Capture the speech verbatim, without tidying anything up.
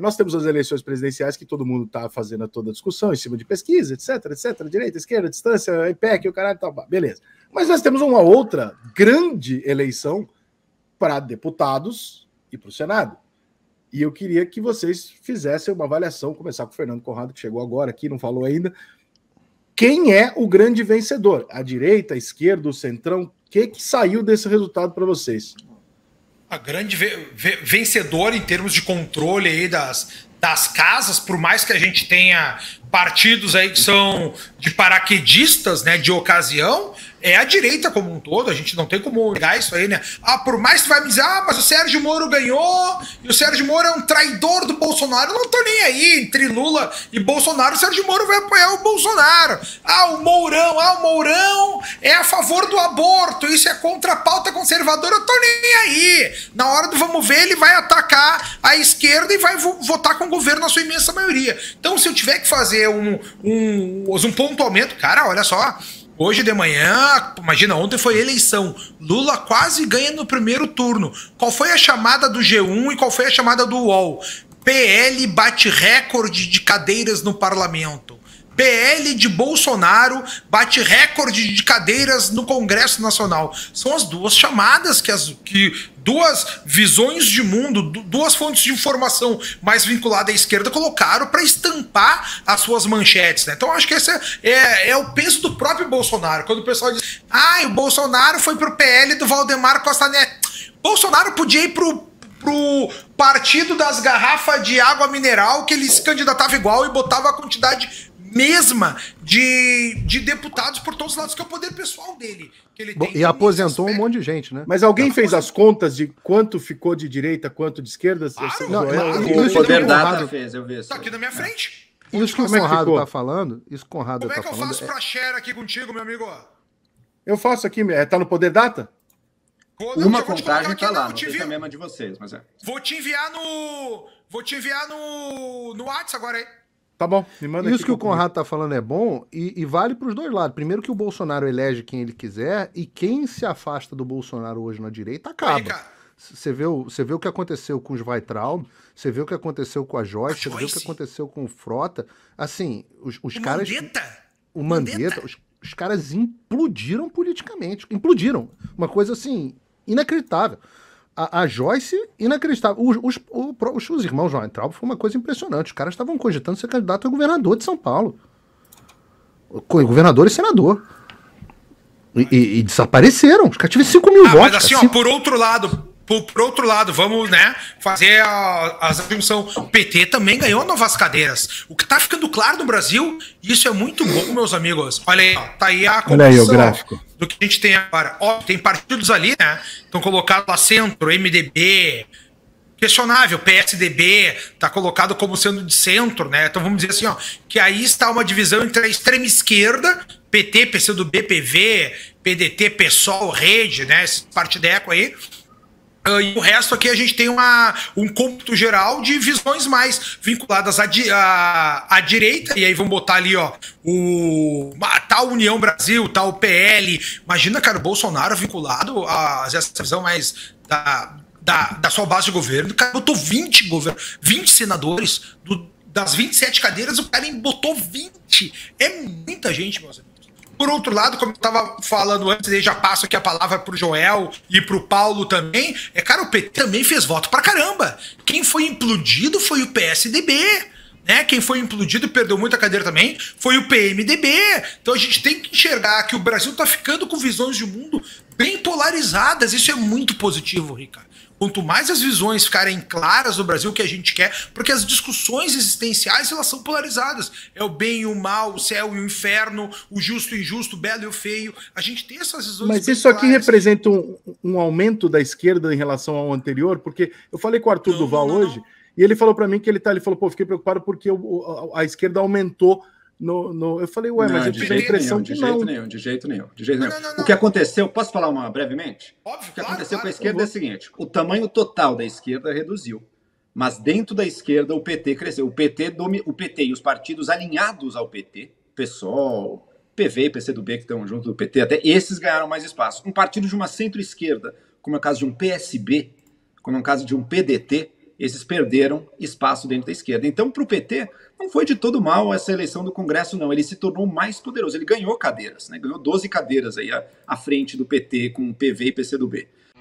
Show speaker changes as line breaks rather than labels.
nós temos as eleições presidenciais que todo mundo está fazendo toda a discussão em cima de pesquisa, etc, etc, direita, esquerda, distância, I P E C, o caralho, tal, beleza. Mas nós temos uma outra grande eleição para deputados e para o Senado. E eu queria que vocês fizessem uma avaliação, começar com o Fernando Conrado, que chegou agora aqui, não falou ainda. Quem é o grande vencedor? A direita, a esquerda, o centrão? O que, que saiu desse resultado para vocês?
A grande ve ve vencedor em termos de controle aí das, das casas, por mais que a gente tenha partidos aí que são de paraquedistas, né, de ocasião, é a direita como um todo. A gente não tem como negar isso aí, né? Ah, por mais que vai me dizer, ah, mas o Sérgio Moro ganhou e o Sérgio Moro é um traidor do Bolsonaro. Eu não tô nem aí. Entre Lula e Bolsonaro, o Sérgio Moro vai apoiar o Bolsonaro. Ah, o Mourão, ah, o Mourão é a favor do aborto, isso é contra a pauta conservadora. Eu tô nem aí. Na hora do vamos ver, ele vai atacar a esquerda e vai vo votar com o governo na sua imensa maioria. Então, se eu tiver que fazer um, um, um pontuamento, cara, olha só. Hoje de manhã, imagina, ontem foi eleição. Lula quase ganha no primeiro turno. Qual foi a chamada do G um e qual foi a chamada do U O L? P L bate recorde de cadeiras no parlamento. P L de Bolsonaro bate recorde de cadeiras no Congresso Nacional. São as duas chamadas que as que duas visões de mundo, duas fontes de informação mais vinculadas à esquerda colocaram para estampar as suas manchetes, né? Então acho que esse é, é, é o peso do próprio Bolsonaro. Quando o pessoal diz, ah, o Bolsonaro foi pro P L do Valdemar Costa Neto. Bolsonaro podia ir pro pro partido das garrafas de água mineral, que ele se candidatava igual e botava a quantidade mesma de, de deputados por todos os lados, que é o poder pessoal dele. Que ele
Bom,
tem,
e aposentou um monte de gente, né?
Mas alguém fez as contas de quanto ficou de direita, quanto de esquerda?
Claro,
não,
claro.
O Poder Data fez, eu vi isso.
Tá aqui na minha frente.
Isso que o Conrado tá falando, isso que o Conrado
Como
tá
é que eu
falando,
faço pra share aqui contigo, meu amigo?
Eu faço aqui, tá no Poder Data?
Quando
Uma
eu vou te
contagem
colocar
tá
aqui,
lá,
não,
não
te
sei se é a
envio.
mesma de vocês, mas é.
Vou te enviar no... Vou te enviar no... No WhatsApp agora aí.
Tá bom, me manda
Isso
aqui
que o
eu comigo.
Conrado tá falando é bom e, e vale para os dois lados. Primeiro que o Bolsonaro elege quem ele quiser e quem se afasta do Bolsonaro hoje na direita acaba.
Aí, cara.
Você vê, o, você vê o que aconteceu com os Weitraub, você vê o que aconteceu com a Joyce,
A
você vê o
Joyce.
que aconteceu com o Frota. Assim, os, os
O
caras...
Mandetta.
O Mandetta, os, os caras implodiram politicamente. Implodiram. Uma coisa, assim, inacreditável. A, a Joyce, inacreditável. Os, os, os, os irmãos Weintraub foi uma coisa impressionante. Os caras estavam cogitando ser candidato a governador de São Paulo. Governador e senador. E, e, e desapareceram. Os caras tiveram cinco mil
Ah,
votos.
mas assim,
cara,
ó,
cinco...
por outro lado, por, por outro lado, vamos, né, fazer a, a junção. O P T também ganhou novas cadeiras. O que tá ficando claro no Brasil, isso é muito bom, meus amigos. Olha aí, ó, tá aí a
Olha aí o
composição
gráfico
do que a gente tem agora. Ó, tem partidos ali, né, estão colocados lá centro, M D B, questionável, P S D B, tá colocado como sendo de centro, né, então vamos dizer assim, ó, que aí está uma divisão entre a extrema esquerda, P T, P C do B, P V, P D T, PSOL, Rede, né, esse partideco aí. Uh, e o resto aqui a gente tem uma, um cômputo geral de visões mais vinculadas à, di à, à direita, e aí vamos botar ali, ó, o tal União Brasil, tal P L. Imagina, cara, o Bolsonaro vinculado a essa visão mais da, da, da sua base de governo. O cara botou vinte, govern vinte senadores, do, das vinte e sete cadeiras, o cara botou vinte. É muita gente, meus amigos. Por outro lado, como eu estava falando antes, e já passo aqui a palavra pro Joel e pro Paulo também, é, cara, o P T também fez voto pra caramba. Quem foi implodido foi o P S D B, né? Quem foi implodido e perdeu muita cadeira também foi o P M D B. Então a gente tem que enxergar que o Brasil tá ficando com visões de mundo bem polarizadas. Isso é muito positivo, Ricardo. Quanto mais as visões ficarem claras no Brasil, que a gente quer, porque as discussões existenciais, elas são polarizadas. É o bem e o mal, o céu e o inferno, o justo e o injusto, o belo e o feio. A gente tem essas visões.
Mas isso aqui claras. Representa um, um aumento da esquerda em relação ao anterior? Porque eu falei com o Arthur não, Duval não, não, hoje, não. E ele falou para mim que ele tá, ele falou, pô, fiquei preocupado porque o, a, a esquerda aumentou. No, no... Eu falei, ué, não, mas eu tive a impressão
nenhum,
que
de
não.
Jeito nenhum, de jeito nenhum, de jeito
não,
nenhum.
Não, não, não.
O que aconteceu, posso falar uma brevemente?
Óbvio,
o que
claro,
aconteceu
claro,
com a esquerda é o seguinte, o tamanho total da esquerda reduziu, mas dentro da esquerda o P T cresceu. O P T, domi... o P T e os partidos alinhados ao P T, PSOL, P V e P C do B que estão junto do P T, até esses ganharam mais espaço. Um partido de uma centro-esquerda, como é o caso de um P S B, como é o caso de um P D T, esses perderam espaço dentro da esquerda. Então, para o P T, não foi de todo mal essa eleição do Congresso, não. Ele se tornou mais poderoso, ele ganhou cadeiras, né? Ganhou doze cadeiras aí à, à frente do P T com P V e P C do B.